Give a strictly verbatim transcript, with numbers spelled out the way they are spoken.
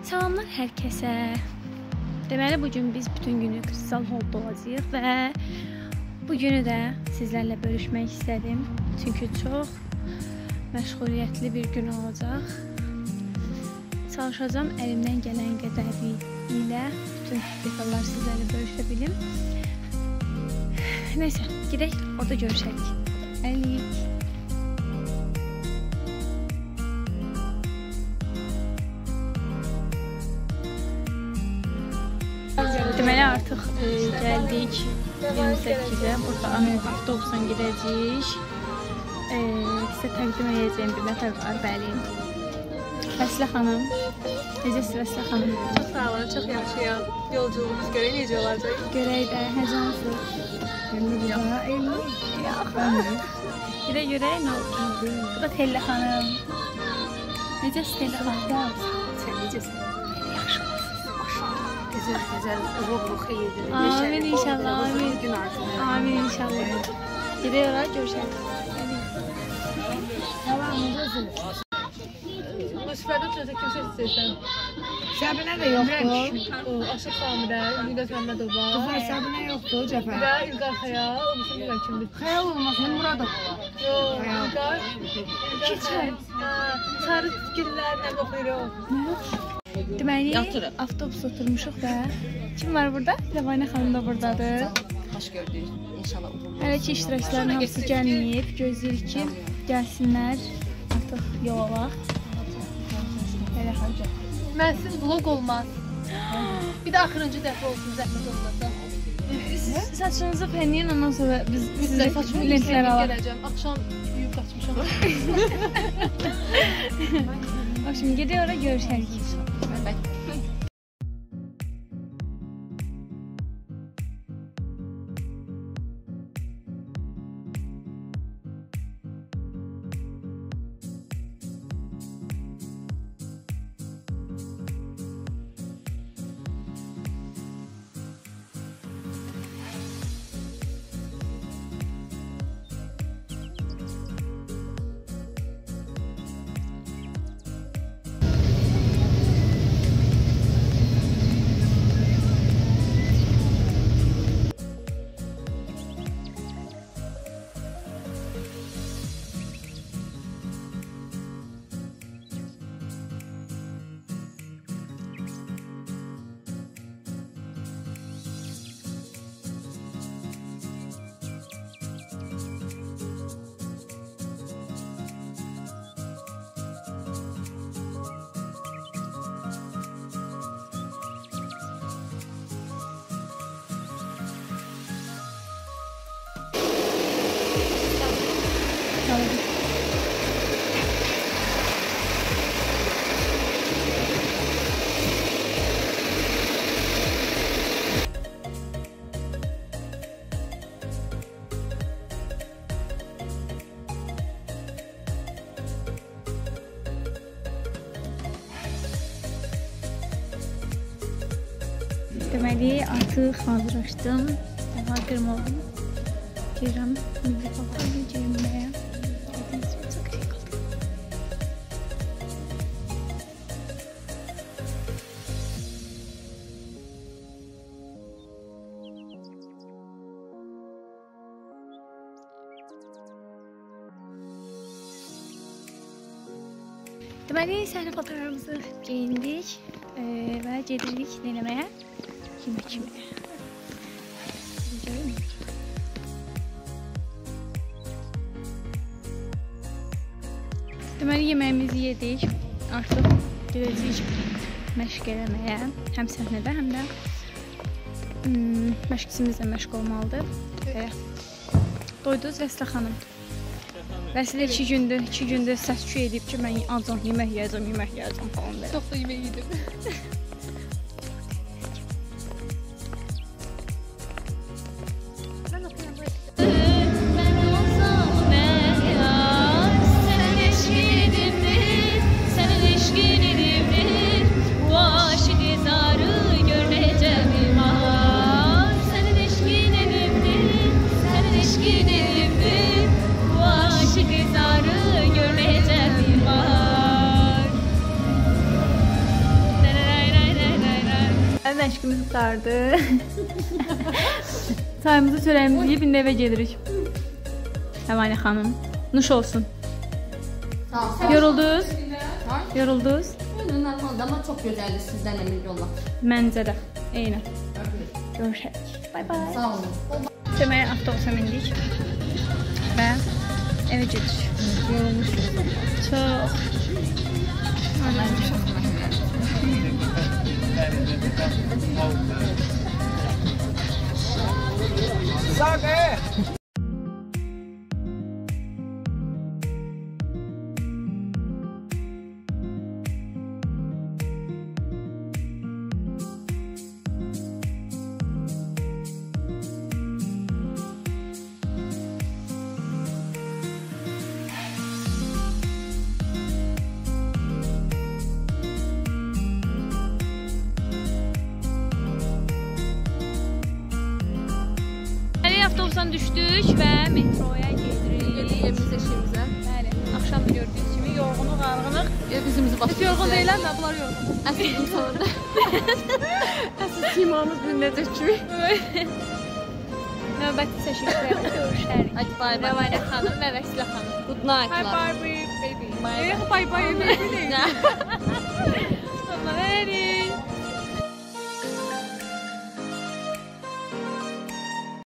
Salamlar hər kəsə. Deməli, bugün biz bütün günü Kristal Hall'da olacağıq və bu günü də sizlərlə bölüşmək istədim. Çünki çox məşğuliyyətli bir gün olacaq. Çalışacağım əlimdən gələn qədəri ilə bütün detalları sizlərlə bölüşə bilim. Neyse, gedək, orada görüşərik. Əlik. Deməli, artıq e, gəldik iyirmi səkkizə. Burada avtobusdan gedəcəyik. E, sizə təqdim edəcəyim bir nəfər var, bəli. Vəsilə xanım. Necəsiz Vəsilə xanım? Çox sağ olun, çox yaxşıyam. Yolculuğumuz görək necə olacaq? Görək də, həzənsiniz. elli. Gedək görək, nə oldu? Bu da Tellə xanım. Necəsiz Tellə xanım? Sən necəsin? Yaxşı olasınız. Güzel güzel, ruhlu, xeyirli. Amin inşallah, amin. Gün arzulayın. Amin inşallah. Gedək oraya görüşək. Lüsfədə çözək kimsə istəyirsən? Səbinə də yoxdur. Aşıq Samidə, Zülət Məmmədova. Qızlar Səbinə yoxdur, Cəfər. Bir də İlqar Xəyal, o bizim bilməm kimdir. Xəyal olmasın, Muradov var. Yox, İlqar. Keçər. Sarı güllərlə oxuyuruq. Deməli, avtobus oturmuşuq da. Kim var burada? Ləvanə xanım da buradadır. Xoş gördük. İnşallah uğurlu. Hələ ki, iştirakçıların hamısı gəlməyib. Gözləyirik ki, gəlsinlər. Artıq yol alaq. Belə xarca. Mənsiz vlog olmaz. Bir də axırıncı dəfə olsun, zəhmət olmasa. Siz saçınızı fənləyin, ondan sonra biz sizə saçımı lentlər alaq. Gələcəm. Axşam yuyub qaçmışam. Bax, şimdi gedək oraya görüşərik. Deməli, artıq hazırlaşdım. Hazırım oldum. Girəm, milli paltarla geyinməyə. Gördüyünüz kimi çox şey qaldı. Deməli, səhnə paltarlarımızı geyindik e, və gedirik dinləməyə. Kimi kimi. Deməli, yeməyimizi yedik. Artıq gedəcəyik məşq eləməyə. Həm səhnədə, həm də hmm, məşqçimizlə məşq olmalıdır. Belə. Doydunuz Vəsilə xanım. Vəsilə iki gündür, iki gündür səs-küy edib ki, mən ancaq yemək yiyəcəm, yemək yiyəcəm falan belə. Çox da yemək yedim. Görmeyeceğim bir var. məşqimiz qurtardı. Çayımızı, çörəyimizi yeyib indi evə gedirik. Həvanə xanım, nuş olsun. Sağ ol. Yoruldunuz? Ha? Yoruldunuz? Normalde ama çok güzeldi sizden emin olmak. Məncə də. Eynən. Görüşərik. Bay bay. Sağ olun. Deməyə avtobusa mindik və evə gedirik. Yorulmuşuz. Çox. Sabe? Avtobusdan düşdük və metroya gedirik. Evimizə, şeyimizə. Bəli, axşam gördüyünüz kimi yorğunuq, arğınıq. Evimizi basırıq. Biz yorğun deyilən də, bunlar yorğun. Əsl insanlar. Əsl simamız bilinəcək kimi. Növbəti çəkilişlərdə görüşərik. Hadi bay bay. Rəvanə xanım və Vəsilə xanım. Good night. Bye bye baby. Bye bye baby.